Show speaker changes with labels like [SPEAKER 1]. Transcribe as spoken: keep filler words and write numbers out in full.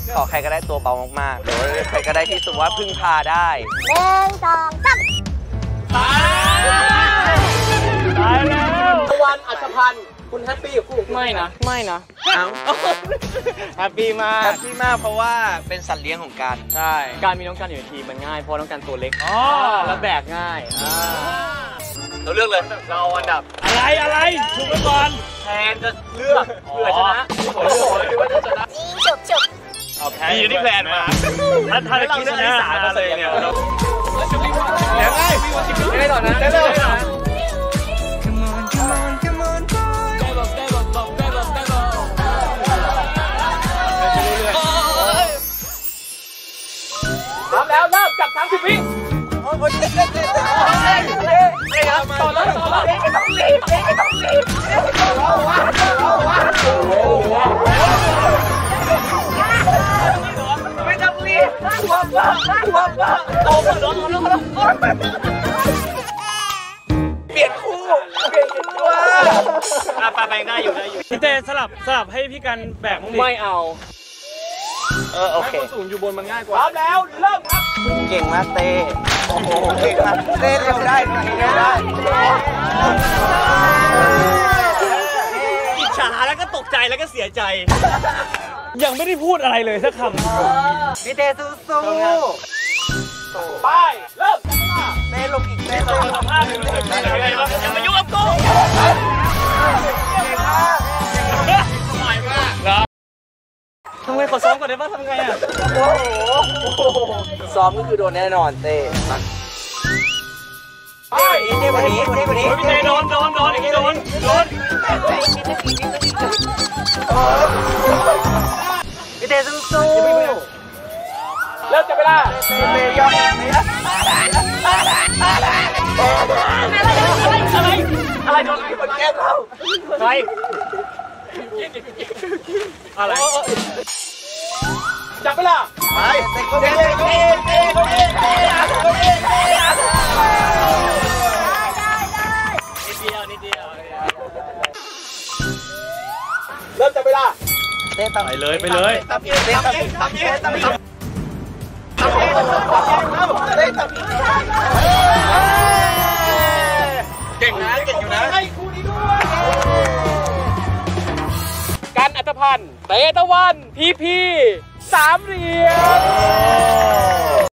[SPEAKER 1] ขอใครก็ได้ตัวเบามากๆหรือว่าใครก็ได้ที่สุดว่าพึ่งพาได้
[SPEAKER 2] หนึ่งสองสาม
[SPEAKER 3] ตายตายแล้วตะวันอัชพันธ์คุณแฮปปี้กับคู่ไม่นะไม่นะแฮปปี้มาก
[SPEAKER 1] แฮปปี้มากเพราะว่าเป็นสัตว์เลี้ยงของการ
[SPEAKER 3] ใช่การมีน้องกันอยู่ในทีมมันง่ายเพราะน้องกันตัวเล็กแล้วแบกง่ายเราเลือกเลยเราอันดับอะไรอะไรถูกไปก่อนแทนจะเลือกเพื่อชนะผมเลือกว่าจะชนะ
[SPEAKER 2] ฉุบฉุบ
[SPEAKER 3] ดีที่แพลนมาถ้าถ้าเราชนะสามเปอร์เซ็นต์เนี่ยเดี๋ยวง่ายได้ต่อนะได้เลยพร้อมแล้วเริ่มจับสามสิบวิไม่ครับต่อเลยต่อเลยไม่ต้องรีบไม่ต้องรีบไม่ต้องรีบวับวับวับวับโตมาล้มล้มล้มเปลี่ยนคู่เปลี่ยนคู่ว่าปลาแบงได้อยู่ได้อยู่พี่เต้สลับสลับให้พี่กันแบกไม่เอาเออโอเคสูงอยู่บนมันง่ายกว่าพร้อมแล้วเริ่มครับ
[SPEAKER 1] เก่งมากเต้โอ้โหเก่งมากเต้ทำได้ทำได้
[SPEAKER 3] อิจฉาแล้วก็ตกใจแล้วก็เสียใจยังไม่ได้พูดอะไรเลยสักคำ
[SPEAKER 1] พี่เต้สู้สู้
[SPEAKER 3] ไปเริ่ม
[SPEAKER 1] เต้ลงอีกเต้ลง
[SPEAKER 3] สัมภาษณ์เลยอย่ามายุ่งกับกูทำไมขอซ้อมก่อนได้ป่ะทำไงอ่ะ
[SPEAKER 1] โอ้โหซ้อมก็คือโดนแน่นอนเต้เต้เต้วันนี้เต้วันนี้
[SPEAKER 3] พี่เต้โดนโดนโดนโดนโดน
[SPEAKER 1] พี่เต้สู้สู้
[SPEAKER 3] เริ่มจับเวลา
[SPEAKER 1] เต้เต้ยอม
[SPEAKER 3] อะไรอะไรโดนอะไรคนแก้เราใครอะไรจับเวลา
[SPEAKER 1] ไปเต้เต้เต้เต้เต้เต้เต้
[SPEAKER 3] นิดเดียวนิดเดียวเริ่มจับเวลา
[SPEAKER 1] เต้ไป
[SPEAKER 3] เลยไปเลย
[SPEAKER 1] ตับเต้ตับเต้ตับเต้ตับเต้ตับเต้ตับเต้ตับเต้เก่งนะเก่งอยู่นะ
[SPEAKER 3] ให้คู่นี้ด้วยกันอัตพันธ์เตตะวันพีพีสามเหรียญ